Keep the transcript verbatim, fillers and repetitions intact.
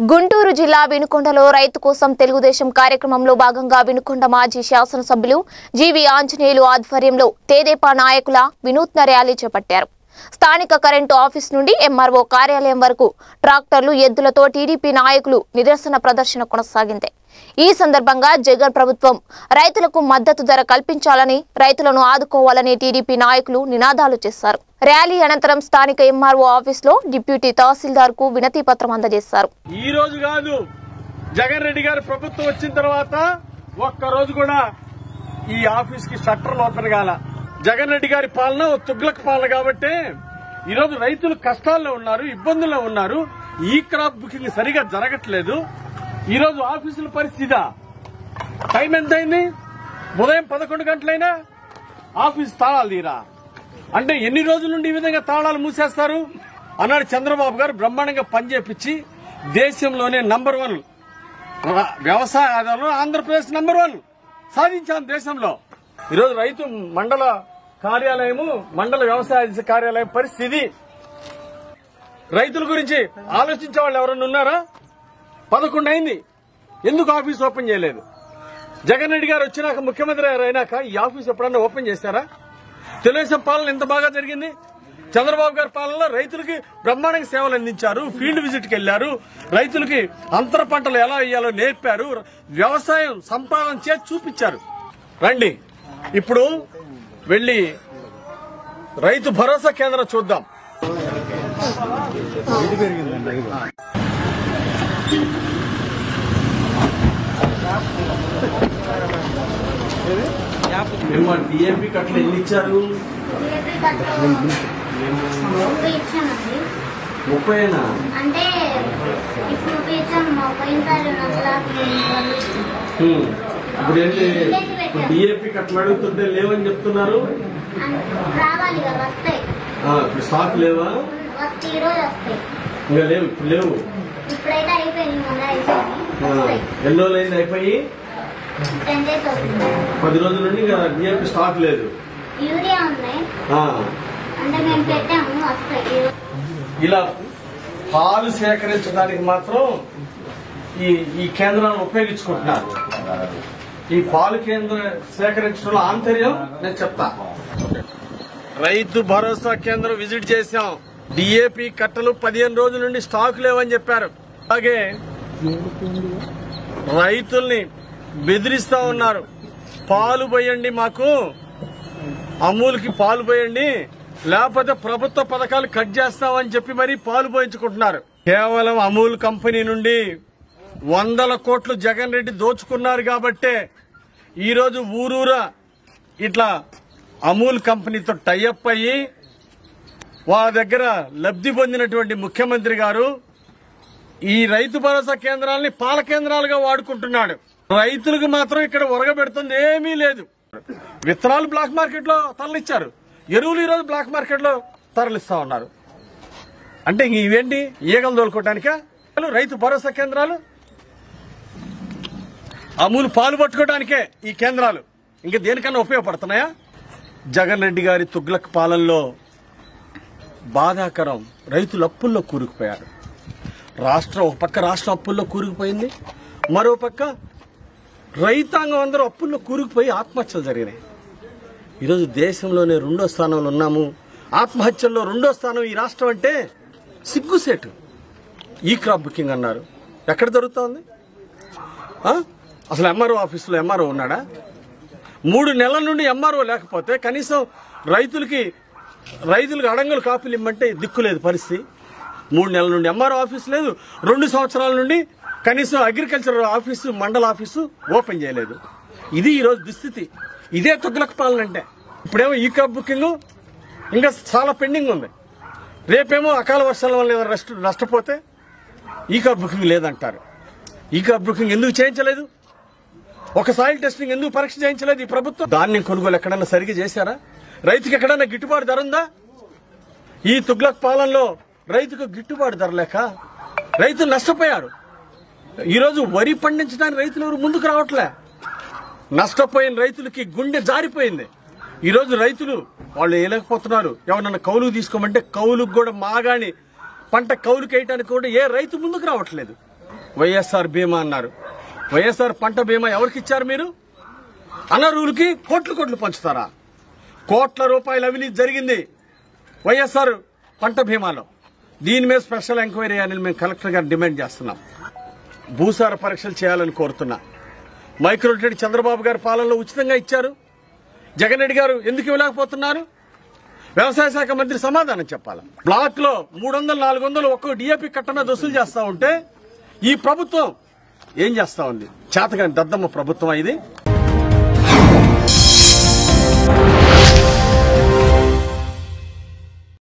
గుంటూరు జిల్లా వినుకొండలో రైతు కోసం తెలుగుదేశం కార్యక్రమంలో భాగంగా వినుకొండ మాజీ శాసనసభ్యులు జీవి ఆంజనేయులు ఆధ్వర్యంలో తెదేపా నాయకుల వినూత్న ర్యాలీ చేపట్టారు. స్థానిక కరెంటు ఆఫీస్ నుండి ఎంఆర్ఓ కార్యాలయం వరకు ట్రాక్టర్లు ఎద్దులతో టీడీపీ నాయకులు నిరసన ప్రదర్శన కొనసాగింది. ఈ సందర్భంగా జగన్ ప్రభుత్వం రైతులకు మద్దతు ధర కల్పించాలని, రైతులను ఆదుకోవాలని టీడీపీ నాయకులు నినాదాలు చేశారు. ర్యాలీ అనంతరం స్థానిక ఎంఆర్ఓ ఆఫీస్ లో డిప్యూటీ తహసీల్దార్ కు వినతి పత్రం అందజేశారు. ఈ రోజు కాదు, జగన్ రెడ్డి గారి ప్రభుత్వం వచ్చిన తర్వాత ఒక్క రోజు కూడా ఈ ఆఫీస్ కి షట్టర్లు ఓపెన్ కాల. జగన్ రెడ్డి గారి పాలన తుగ్లక్ పాలన కాబట్టి ఈ రోజు రైతులు కష్టాల్లో ఉన్నారు, ఇబ్బందుల్లో ఉన్నారు. ఈ క్రాప్ బుకింగ్ సరిగా జరగట్లేదు. ఈ రోజు ఆఫీసుల పరిస్థితి టైం ఎంత అయింది? ఉదయం పదకొండు గంటలైనా ఆఫీస్ తాళాలు తీరా అంటే ఎన్ని రోజుల నుండి ఈ విధంగా తాళాలు మూసేస్తారు అన్నాడు చంద్రబాబు గారు. బ్రహ్మాండంగా పనిచేపించి దేశంలోనే నంబర్ వన్ వ్యవసాయ ఆధారంలో ఆంధ్రప్రదేశ్ నంబర్ వన్ సాధించాం దేశంలో. ఈరోజు రైతు మండల కార్యాలయము, మండల వ్యవసాయ కార్యాలయం పరిస్థితి. రైతుల గురించి ఆలోచించే వాళ్ళు ఎవరన్నా ఉన్నారా? పదకొండు అయింది, ఎందుకు ఆఫీస్ ఓపెన్ చేయలేదు? జగన్ రెడ్డి గారు వచ్చినాక, ముఖ్యమంత్రి గారు అయినాక ఈ ఆఫీస్ ఎప్పుడన్నా ఓపెన్ చేశారా? తెలుగుదేశం పాలన ఎంత బాగా జరిగింది. చంద్రబాబు గారి పాలనలో రైతులకి బ్రహ్మాండంగా సేవలు అందించారు. ఫీల్డ్ విజిట్ కి వెళ్లారు, రైతులకి అంతర పంటలు ఎలా వేయాలో నేర్పారు, వ్యవసాయం సంపాదన చేసి చూపించారు. రండి ఇప్పుడు వెళ్లి రైతు భరోసా కేంద్రం చూద్దాం. డిఏపి కట్టలు ఎన్ని ఇచ్చారు? ముప్పైనా? అంటే ఇప్పుడు ఇప్పుడు ఏంటి, డిఏపి కట్టలు అడుగుతుంటే లేవని చెప్తున్నారు. రావాలి కదా, వస్తాయి. ఇప్పుడు స్టాక్ లేవా? ఈ రోజు వస్తాయి. ఇంకా లేవు, ఇప్పుడు లేవు. ఇప్పుడైతే అయిపోయింది. ఎన్ని రోజులు అయింది అయిపోయి? టెన్ డేస్ అవుతుంది. పది రోజుల నుండి ఇంకా డిఏపి స్టాక్ లేదు. యూరియా ఉన్నాయి అంటే మేము పెట్టాము, వస్తాయి. ఇలా పాలు సేకరించడానికి మాత్రం ఈ ఈ కేంద్రాలను ఉపయోగించుకుంటున్నారు. ఈ పాలు కేంద్రం సేకరించడంలో ఆంతర్యం నేను చెప్తా. రైతు భరోసా కేంద్రం విజిట్ చేశాం. డిఏపి కట్టలు పదిహేను రోజుల నుండి స్టాక్ లేవని చెప్పారు. అలాగే రైతుల్ని బెదిరిస్తా ఉన్నారు. పాలు పోయండి, మాకు అమూల్కి పాలు పోయండి, లేకపోతే ప్రభుత్వ పథకాలు కట్ చేస్తామని చెప్పి మరీ పాలు పోయించుకుంటున్నారు. కేవలం అమూల్ కంపెనీ నుండి వందల కోట్లు జగన్ రెడ్డి దోచుకున్నారు కాబట్టే ఈరోజు ఊరూరా ఇట్లా అమూల్ కంపెనీతో టైఅప్ అయ్యి వాళ్ళ దగ్గర లబ్ధి పొందినటువంటి ముఖ్యమంత్రి గారు ఈ రైతు భరోసా కేంద్రాలని పాల కేంద్రాలుగా వాడుకుంటున్నాడు. రైతులకు మాత్రం ఇక్కడ ఒరగబెడుతుంది ఏమీ లేదు. విత్తనాలు బ్లాక్ మార్కెట్ లో తరలిచ్చారు, ఎరువులు ఈరోజు బ్లాక్ మార్కెట్ లో తరలిస్తా ఉన్నారు. అంటే ఇవేంటి, ఈగలు తోలుకోవటానికా రైతు భరోసా కేంద్రాలు? అమూలు పాలు పట్టుకోవడానికే ఈ కేంద్రాలు, ఇంకా దేనికన్నా ఉపయోగపడుతున్నాయా? జగన్ రెడ్డి గారి తుగ్లక్ పాలనలో బాధాకరం, రైతులు అప్పుల్లో కూరుకుపోయారు. రాష్ట్రం ఒక పక్క రాష్ట్రం అప్పుల్లో కూరుకుపోయింది, మరో పక్క రైతాంగం అందరూ అప్పుల్లో కూరుకుపోయి ఆత్మహత్యలు జరిగినాయి. ఈరోజు దేశంలోనే రెండో స్థానంలో ఉన్నాము. ఆత్మహత్యల్లో రెండో స్థానం ఈ రాష్ట్రం అంటే సిగ్గుసేటు. ఈ క్రాప్ బుకింగ్ అన్నారు, ఎక్కడ దొరుకుతోంది? అసలు ఎంఆర్ఓ ఆఫీసులో ఎంఆర్ఓ ఉన్నాడా? మూడు నెలల నుండి ఎంఆర్ఓ లేకపోతే కనీసం రైతులకి రైతులకు అడంగులు కాపీలు ఇమ్మంటే దిక్కులేదు పరిస్థితి. మూడు నెలల నుండి ఎంఆర్ఓ ఆఫీసు లేదు. రెండు సంవత్సరాల నుండి కనీసం agriculture office, mandal office open చేయలేదు. ఇది ఈరోజు దుస్థితి. ఇదే తుగ్లక్ పాలన అంటే. ఇప్పుడేమో ఈ క్రాప్ బుకింగ్ ఇంకా చాలా పెండింగ్ ఉంది. రేపేమో అకాల వర్షాల వల్ల నష్టపోతే ఈ క్రాప్ బుకింగ్ లేదంటారు. ఈ క్రాప్ బుకింగ్ ఎందుకు చేయించలేదు? ఒక సాయిల్ టెస్టింగ్ ఎందుకు పరీక్ష చేయించలేదు ఈ ప్రభుత్వం? ధాన్యం కొనుగోలు ఎక్కడన్నా సరిగ్గా చేశారా? రైతుకి ఎక్కడన్నా గిట్టుబాటు ధర ఉందా? ఈ తుగ్లక్ పాలనలో రైతుకు గిట్టుబాటు ధర లేక రైతులు నష్టపోయారు. ఈరోజు వరి పండించడానికి రైతులు ఎవరు ముందుకు రావట్లే. నష్టపోయిన రైతులకి గుండె జారిపోయింది. ఈరోజు రైతులు వాళ్ళు వేయలేకపోతున్నారు. ఎవరన్నా కౌలుకు తీసుకోమంటే కౌలుకు కూడా మాగాని పంట కౌలుకు వేయటానికి కూడా ఏ రైతు ముందుకు రావట్లేదు. వైఎస్ఆర్ బీమా అన్నారు. వైఎస్ఆర్ పంట బీమా ఎవరికి ఇచ్చారు మీరు? అనర్హులకి కోట్లు కోట్లు పంచుతారా? కోట్ల రూపాయల అవినీతి జరిగింది వైఎస్ఆర్ పంట బీమాలో. దీని మీద స్పెషల్ ఎంక్వైరీ అని మేము కలెక్టర్ గారు డిమాండ్ చేస్తున్నాం. భూసార పరీక్షలు చేయాలని కోరుతున్నా. మైక్రోక్రెడిట్ చంద్రబాబు గారి పాలనలో ఉచితంగా ఇచ్చారు. జగన్ రెడ్డి గారు ఎందుకు ఇవ్వలేకపోతున్నారు? వ్యవసాయ శాఖ మంత్రి సమాధానం చెప్పాలి. బ్లాక్ లో మూడు వందలు నాలుగు వందలు ఒక్కో డిఏపి కట్ట మీద వసూలు చేస్తా ఉంటే ఈ ప్రభుత్వం ఏం చేస్తా ఉంది? చేతగాని దద్దమ్మ ప్రభుత్వం ఇది.